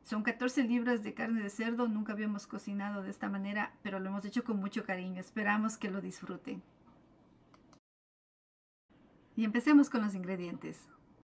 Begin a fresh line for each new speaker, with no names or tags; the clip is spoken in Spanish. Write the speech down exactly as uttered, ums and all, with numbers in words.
Son catorce libras de carne de cerdo. Nunca habíamos cocinado de esta manera, pero lo hemos hecho con mucho cariño. Esperamos que lo disfruten. Y empecemos con los ingredientes.